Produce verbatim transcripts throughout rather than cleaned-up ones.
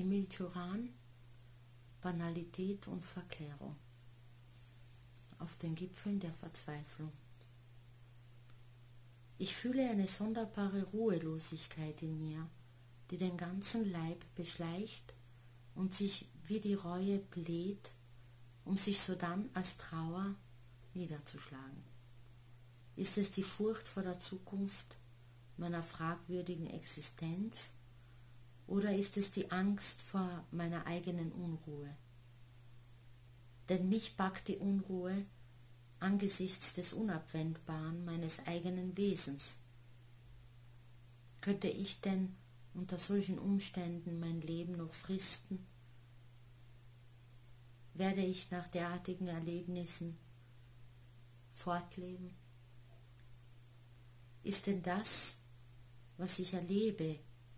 Himmelchoran, Banalität und Verklärung auf den Gipfeln der Verzweiflung. Ich fühle eine sonderbare Ruhelosigkeit in mir, die den ganzen Leib beschleicht und sich wie die Reue bläht, um sich sodann als Trauer niederzuschlagen. Ist es die Furcht vor der Zukunft meiner fragwürdigen Existenz oder ist es die Angst vor meiner eigenen Unruhe? Denn mich packt die Unruhe angesichts des Unabwendbaren meines eigenen Wesens. Könnte ich denn unter solchen Umständen mein Leben noch fristen? Werde ich nach derartigen Erlebnissen fortleben? Ist denn das, was ich erlebe,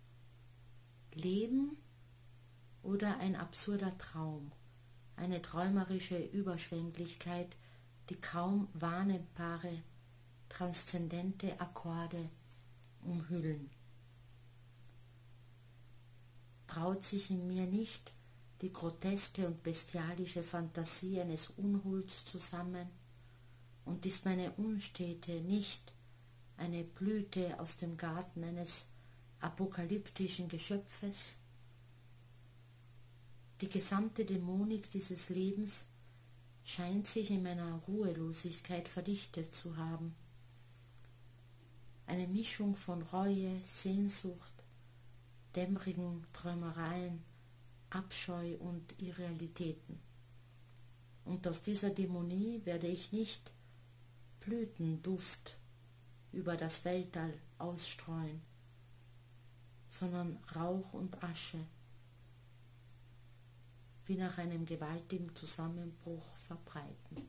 Leben oder ein absurder Traum, eine träumerische Überschwänglichkeit, die kaum wahrnehmbare, transzendente Akkorde umhüllen? Braut sich in mir nicht die groteske und bestialische Fantasie eines Unhuls zusammen und ist meine Unstete nicht eine Blüte aus dem Garten eines apokalyptischen Geschöpfes? Die gesamte Dämonik dieses Lebens scheint sich in meiner Ruhelosigkeit verdichtet zu haben. Eine Mischung von Reue, Sehnsucht, dämmerigen Träumereien, Abscheu und Irrealitäten. Und aus dieser Dämonie werde ich nicht Blütenduft über das Weltall ausstreuen, sondern Rauch und Asche, wie nach einem gewaltigen Zusammenbruch verbreiten.